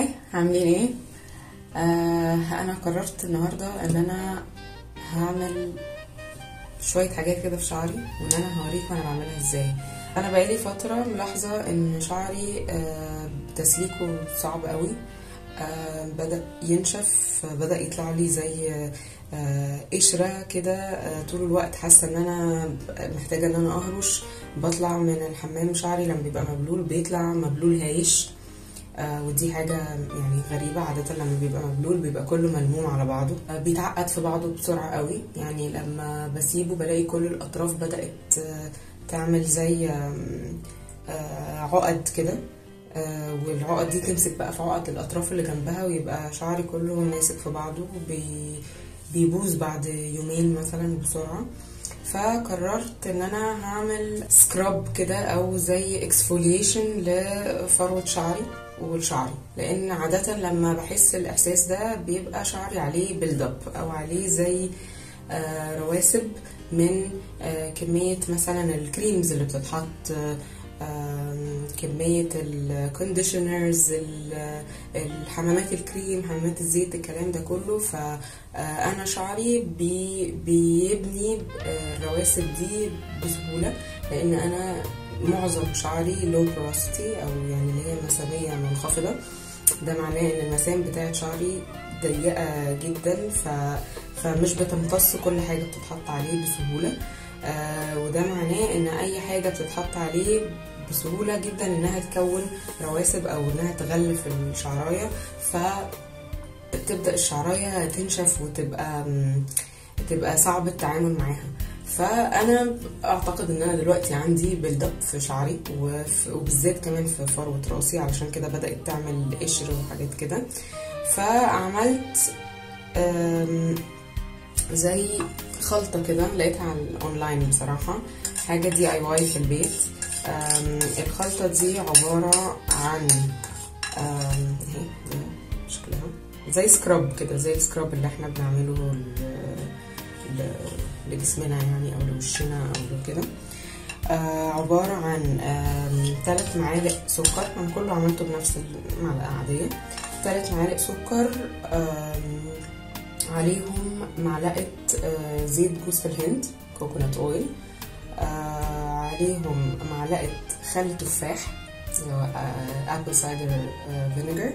هاي، عاملين ايه؟ انا قررت النهارده ان انا هعمل شويه حاجات كده في شعري، وان انا هوريكم انا بعملها ازاي. انا بقالي فتره ملاحظه ان شعري تسليكه صعب قوي. بدأ ينشف، بدأ يطلع لي زي قشرة كده. طول الوقت حاسة ان انا محتاجة ان انا اهرش. بطلع من الحمام شعري لما بيبقى مبلول بيطلع مبلول هايش. ودي حاجة يعني غريبة. عادة لما بيبقى مبلول بيبقى كله ملموم على بعضه. بيتعقد في بعضه بسرعة قوي. يعني لما بسيبه بلاقي كل الأطراف بدأت تعمل زي عقد كده. والعقد دي تمسك بقى في عقد الأطراف اللي جنبها، ويبقى شعري كله ماسك في بعضه. بيبوظ بعد يومين مثلا بسرعة. فقررت ان انا هعمل سكراب كده او زي اكسفوليشن لفروة شعري والشعري، لان عادة لما بحس الاحساس ده بيبقى شعري عليه بيلد اب او عليه زي رواسب من كمية مثلا الكريمز اللي بتتحط، كمية الكونديشنرز، الحمامات الكريم، حمامات الزيت، الكلام ده كله. فأنا شعري بيبني الرواسب دي بسهولة، لأن أنا معظم شعري low porosity أو يعني اللي هي مسامية منخفضة. ده معناه إن المسام بتاعت شعري ضيقة جدا، فمش بتمتص كل حاجة بتتحط عليه بسهولة. وده معناه ان اي حاجة بتتحط عليه بسهولة جدا انها تكون رواسب او انها تغلف الشعراية، فتبدأ الشعراية تنشف وتبقى صعب التعامل معاها. فانا اعتقد ان انا دلوقتي عندي بيلد اب في شعري، وبالذات كمان في فروة راسي، علشان كده بدأت تعمل قشر وحاجات كده. فعملت زي خلطة كده لقيتها على الاونلاين، بصراحة حاجة DIY في البيت. الخلطة دي عبارة عن اهي شكلها زي سكراب كده، زي السكراب اللي احنا بنعمله لجسمنا يعني او لوشنا او كده. عبارة عن 3 معالق سكر. انا كله عملته بنفس المعلقة عادية. 3 معالق سكر، عليهم معلقة زيت جوز الهند كوكونات اويل، عليهم معلقة خل تفاح اللي هو ابل سايدر فينيجر،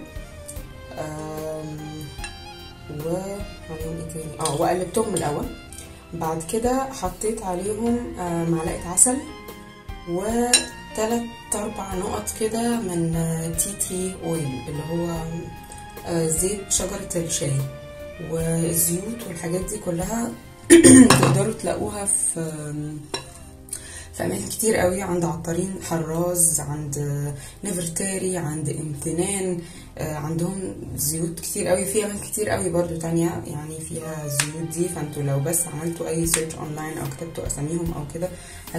وعليهم ايه تاني؟ وقلبتهم الاول. بعد كده حطيت عليهم معلقة عسل و3-4 نقط كده من تي اويل اللي هو زيت شجرة الشاي. والزيوت والحاجات دي كلها تقدروا تلاقوها في اماكن كتير قوي، عند عطارين حراز، عند نفرتاري، عند امتنان. عندهم زيوت كتير قوي. في اماكن كتير قوي برضو تانية يعني فيها الزيوت دي. فانتوا لو بس عملتوا اي سيرش اونلاين او كتبتوا اساميهم او كده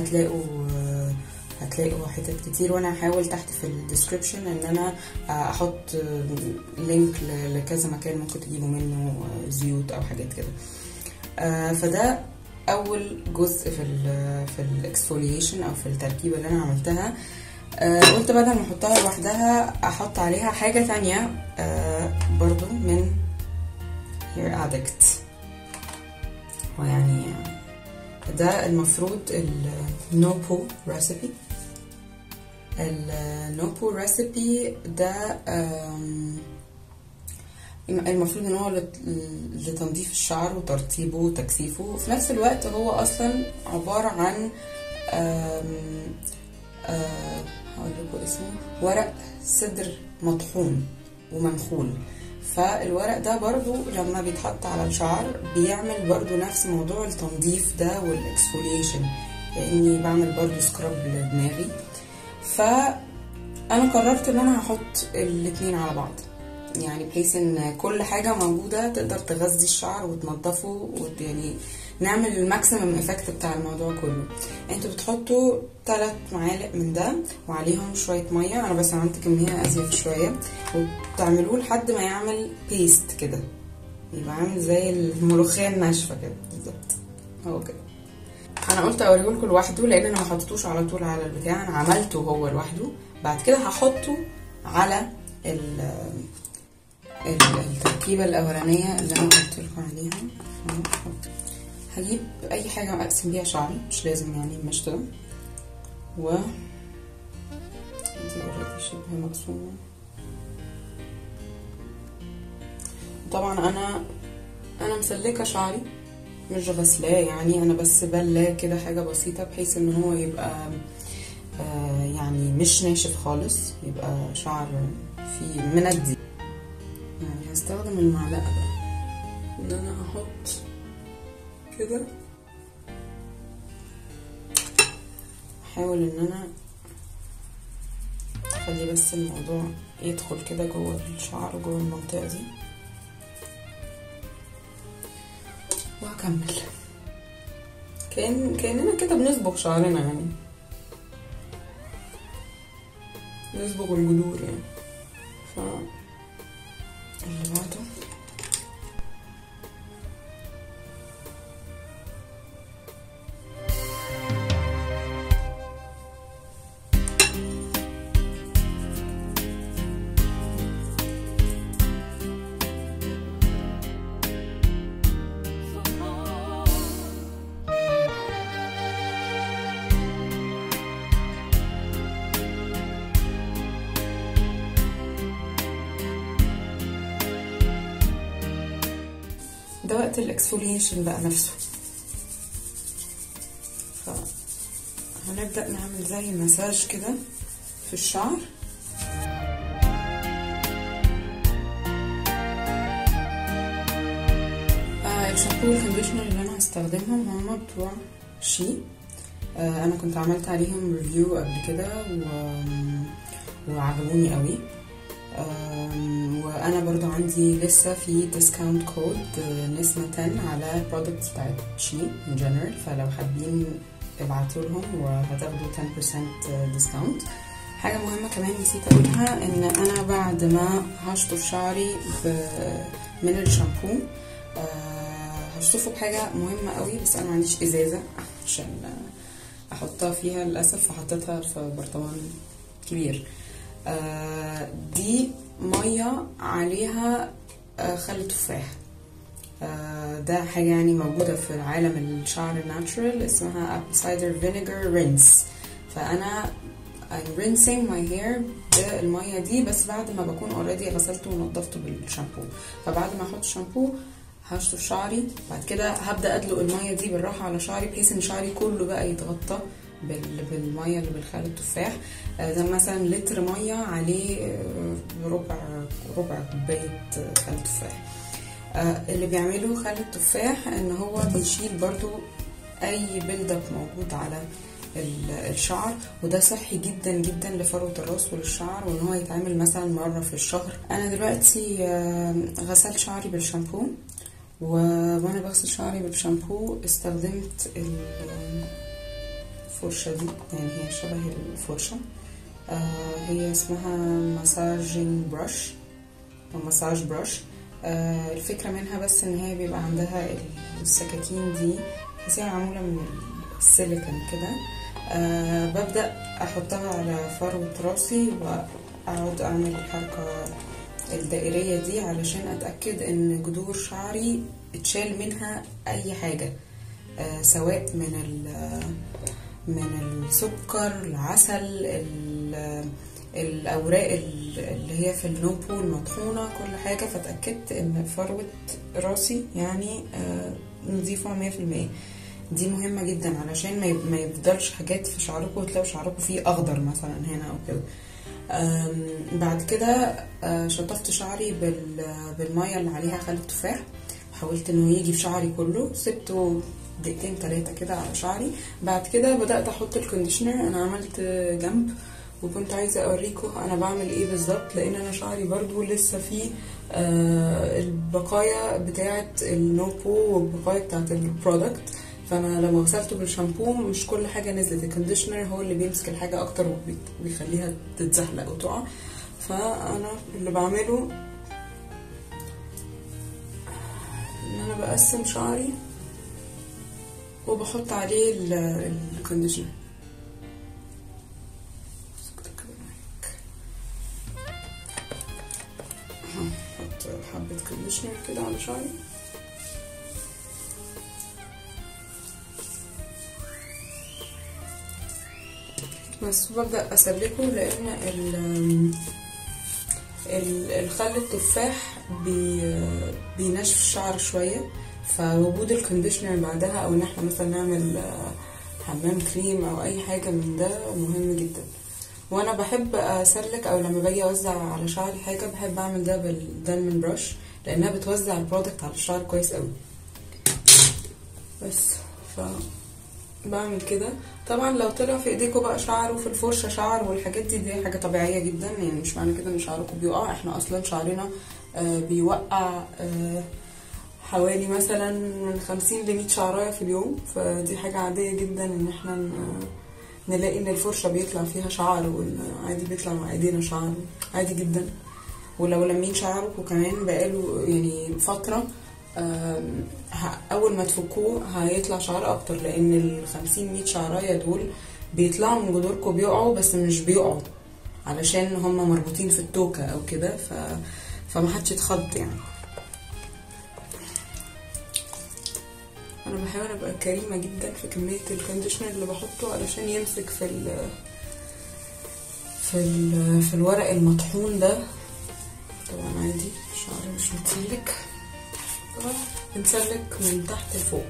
هتلاقوا حتت كتير. وانا هحاول تحت في الديسكريبشن ان انا احط لينك لكذا مكان ممكن تجيبوا منه زيوت او حاجات كده. فده اول جزء في الاكسفوليشن او في التركيبه اللي انا عملتها. قلت بدل ما احطها لوحدها احط عليها حاجه تانية برضو من Hair Addict. ويعني ده المفروض النوبو ريسيبي. النوبو ريسيبي ده المفروض ان هو لتنظيف الشعر وترطيبه وتكثيفه. وفي نفس الوقت هو اصلا عبارة عن هقول لكم اسمه ورق سدر مطحون ومنخول. فالورق ده برضو لما بيتحط على الشعر بيعمل برضو نفس موضوع التنظيف ده والاكسفوليشن، لاني بعمل برضو سكراب لدماغي. فانا قررت ان انا هحط الاتنين على بعض، يعني بحيث ان كل حاجة موجودة تقدر تغذي الشعر وتنظفه، ويعني نعمل الماكسيمم افكت بتاع الموضوع كله. انتوا بتحطوا 3 معالق من ده وعليهم شوية مية. انا بس عملت كمية ازيد شوية، وتعملوه لحد ما يعمل بيست كده، يبقى عامل زي الملوخية الناشفة كده بالظبط. هو كده. انا قلت اوريهولكوا لوحده لان انا ما حطيتوش على طول على البتاع، انا عملته هو لوحده. بعد كده هحطه على التركيبه الاولانيه اللي انا قلت لكم عليها. هجيب اي حاجه اقسم بيها شعري، مش لازم يعني المشط ده، و دي اوريدي شبه مقسومه. طبعا انا مسلكه شعري، مش غسلاه يعني، انا بس بلاه كده حاجه بسيطه بحيث ان هو يبقى يعني مش ناشف خالص، يبقى شعر فيه مندي. يعني هستخدم المعلقه بقى ان انا احط كده، احاول ان انا اخلي بس الموضوع يدخل كده جوه الشعر وجوه المنطقه دي، وهكمل كأننا كده بنصبغ شعرنا، يعني نصبغ الجذور يعني. اللي بعده ده وقت الاكسفوليشن بقى نفسه. فهنبدأ نعمل زي مساج كده في الشعر. الشامبو والكونديشنر اللي انا هستخدمهم هما بتوع شي. انا كنت عملت عليهم ريفيو قبل كده وعجبوني قوي. وانا برضو عندي لسه في ديسكاونت كود نسمة 10 على برودكتس بتاعت شي ان جنرال، فلو حابين ابعتوا لهم وهتاخدوا 10% ديسكاونت. حاجه مهمه كمان نسيت اقولها، ان انا بعد ما هشطف شعري من الشامبو هشطفه بحاجه مهمه قوي، بس انا ما عنديش ازازه عشان احطها فيها للاسف، فحطيتها في برطمان كبير. دي ميه عليها خل تفاح. ده حاجه يعني موجوده في عالم الشعر الناتشورال، اسمها ابل سايدر فينيجر رينس. فانا I'm rinsing my hair بالميه دي، بس بعد ما بكون اوريدي غسلته ونضفته بالشامبو. فبعد ما احط الشامبو هشطف شعري، بعد كده هبدا ادلق الميه دي بالراحه على شعري بحيث ان شعري كله بقى يتغطى بالميه اللي بالخل التفاح. ده مثلا لتر ميه عليه ربع كوبايه خل تفاح. اللي بيعمله خل التفاح ان هو بيشيل برضو اي بيلد اب موجود على الشعر، وده صحي جدا جدا لفروة الراس وللشعر، وان هو يتعمل مثلا مرة في الشهر. انا دلوقتي غسلت شعري بالشامبو، وانا بغسل شعري بالشامبو استخدمت الفرشة دي، يعني هي شبه الفرشة، هي اسمها مساجينج براش او مساج براش. الفكرة منها بس ان هي بيبقى عندها السكاكين دي، بس هي معمولة من السيليكون كده. ببدأ احطها على فروة راسي واقعد اعمل الحركة الدائرية دي علشان اتأكد ان جذور شعري اتشال منها اي حاجة، سواء من السكر، العسل، الاوراق اللي هي في النوبو المطحونة، كل حاجة. فتأكدت ان فروة راسي يعني نظيفة 100%. دي مهمة جدا علشان ما يفضلش حاجات في شعركم وتلاقوا شعركم فيه اخضر مثلا هنا او كده. بعد كده شطفت شعري بالمية اللي عليها خل التفاح، حاولت انه يجي في شعري كله، سبته دقيقتين 3 كده على شعري. بعد كده بدأت احط الكونديشنر. انا عملت جنب وكنت عايزة اوريكم انا بعمل ايه بالظبط، لان انا شعري برضو لسه فيه البقايا بتاعة النوبو والبقايا بتاعة البرودكت. فانا لما غسلته بالشامبو مش كل حاجة نزلت، الكونديشنر هو اللي بيمسك الحاجة اكتر وبيخليها تتزحلق وتقع. فانا اللي بعمله ان انا بقسم شعري وبحط عليه الكونديشنر. هحط حبة كونديشنر كده على شعري. بس ببدأ اسلكه لان الخل التفاح بينشف الشعر شوية، فوجود الكونديشنر بعدها او ان احنا مثلا نعمل حمام كريم او اي حاجة من ده مهم جدا. وانا بحب اسلك او لما باجي اوزع على شعري حاجة بحب اعمل ده بالدايموند براش لانها بتوزع البرودكت على الشعر كويس قوي. بس بعمل كده. طبعا لو طلع في ايديكوا بقى شعر وفي الفرشه شعر والحاجات دي حاجه طبيعيه جدا، يعني مش معنى كده ان شعركم بيقع. احنا اصلا شعرنا بيوقع حوالي مثلا من 50 ل 100 شعرايه في اليوم، فدي حاجه عاديه جدا ان احنا نلاقي ان الفرشه بيطلع فيها شعر وعادي بيطلع مع ايدينا شعر عادي جدا. ولو لمين شعركم كمان بقاله يعني فتره اول ما تفكوه هيطلع شعر اكتر، لان ال50-100 شعرايه دول بيطلعوا من جذوركم بيقعوا، بس مش بيقعوا علشان هم مربوطين في التوكه او كده، فمحدش يتخض يعني. انا بحاول ابقى كريمه جدا في كميه الكونديشنر اللي بحطه علشان يمسك في الورق المطحون ده. طبعا عادي شعري مش متسلك، بنسلك من تحت لفوق.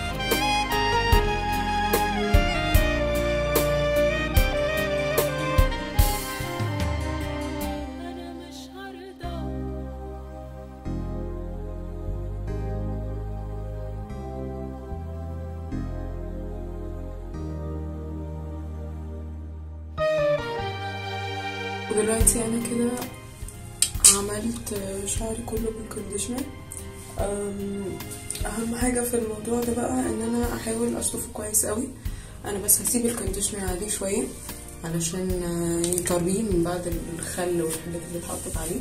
ودلوقتي انا كده عملت شعري كله بالكونديشنر. اهم حاجه في الموضوع ده بقى ان انا احاول اشطفه كويس قوي. انا بس هسيب الكونديشنر عليه شويه علشان يطريه من بعد الخل والحاجات اللي اتحطت عليه.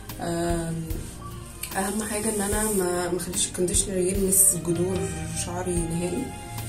اهم حاجه ان انا ما اخليش الكونديشنر يلمس جذور شعري نهائي.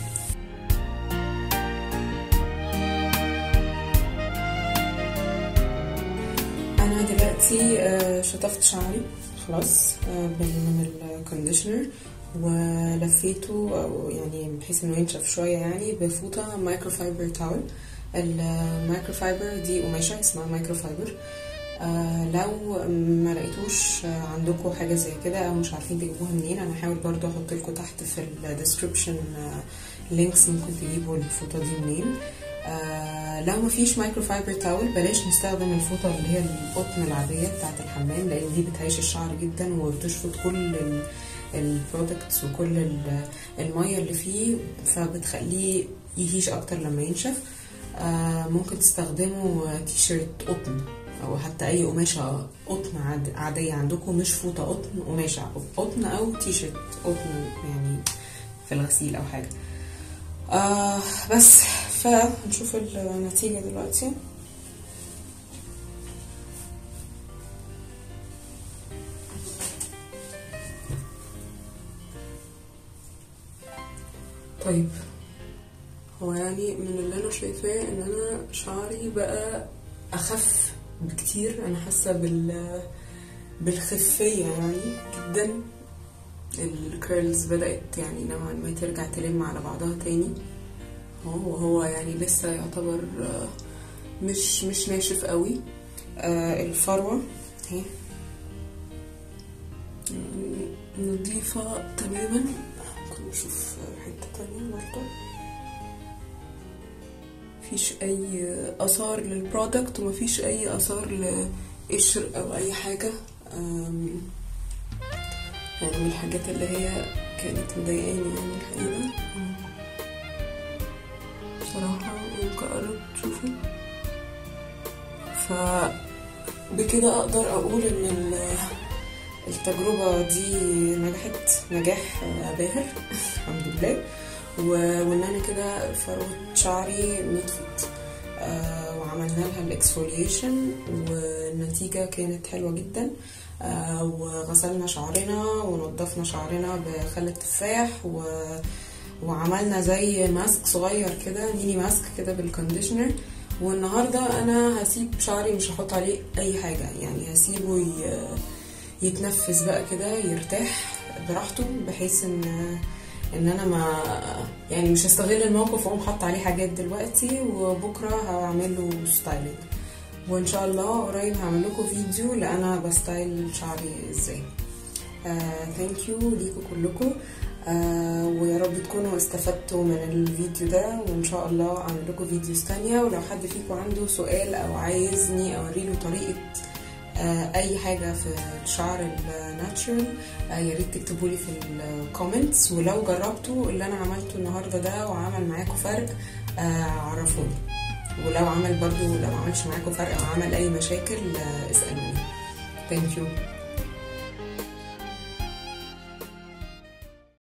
انا دلوقتي شطفت شعري خلاص من الكونديشنر ولفيته او يعني بحيث انه ينشف شويه يعني بفوطه مايكرو فايبر تاول. المايكرو فايبر دي قماشه اسمها مايكرو فايبر. لو ما لقيتوش عندكم حاجه زي كده او مش عارفين تجيبوها منين، انا هحاول برضو احط لكم تحت في الديسكريبشن لينكس ممكن تجيبوا الفوطه دي منين. لو مفيش مايكرو فايبر تاول بلاش نستخدم الفوطه اللي هي القطن العاديه بتاعه الحمام، لان دي بتهيش الشعر جدا وبتشفط كل البرودكتس وكل الميه اللي فيه، فبتخليه يهيش اكتر لما ينشف. ممكن تستخدموا تي شيرت قطن او حتى اي قماشه قطن عاديه عندكم، مش فوطه قطن، قماشه قطن او تي شيرت قطن يعني في الغسيل او حاجه. بس فنشوف النتيجة دلوقتي. طيب هو يعني من اللي انا شايفاه ان انا شعري بقى اخف بكتير. انا حاسه بالخفيه يعني جدا. الكيرلز بدأت يعني نوعا ما ترجع تلم على بعضها تاني. هو يعني لسه يعتبر مش ناشف قوي. الفروة اهي نضيفة تماما. ممكن نشوف حتة تانية برضه. مفيش اي اثار للبرودكت ومفيش اي اثار لقشر او اي حاجة. يعني من الحاجات اللي هي كانت مضايقاني يعني الحقيقة بصراحة. ممكن قربت تشوفوا، فبكده اقدر اقول ان التجربة دي نجحت نجاح باهر الحمد لله. وان انا كده فروة شعري نطفت وعملنا لها الاكسفوليشن والنتيجة كانت حلوة جدا. وغسلنا شعرنا ونضفنا شعرنا بخل التفاح وعملنا زي ماسك صغير كده، ميني ماسك كده بالكونديشنر. والنهارده انا هسيب شعري مش هحط عليه اي حاجه، يعني هسيبه يتنفس بقى كده، يرتاح براحته، بحيث ان انا ما يعني مش هستغل الموقف واقوم حاطه عليه حاجات دلوقتي، وبكره هعمل له ستايلينج. وان شاء الله قريب هعمل لكم فيديو لانا بستايل شعري ازاي. ثانك يو ليكم كلكم، ويا رب تكونوا استفدتوا من الفيديو ده، وان شاء الله اعمل لكم فيديوز تانية. ولو حد فيكم عنده سؤال او عايزني اوريله طريقه اي حاجه في الشعر الناتشورال، يا ريت تكتبوا لي في الكومنتس. ولو جربتوا اللي انا عملته النهارده ده وعمل معاكم فرق عرفوني، ولو عمل برضو، لو ما عملش معاكم فرق او عمل اي مشاكل اسالوني. ثانك يو.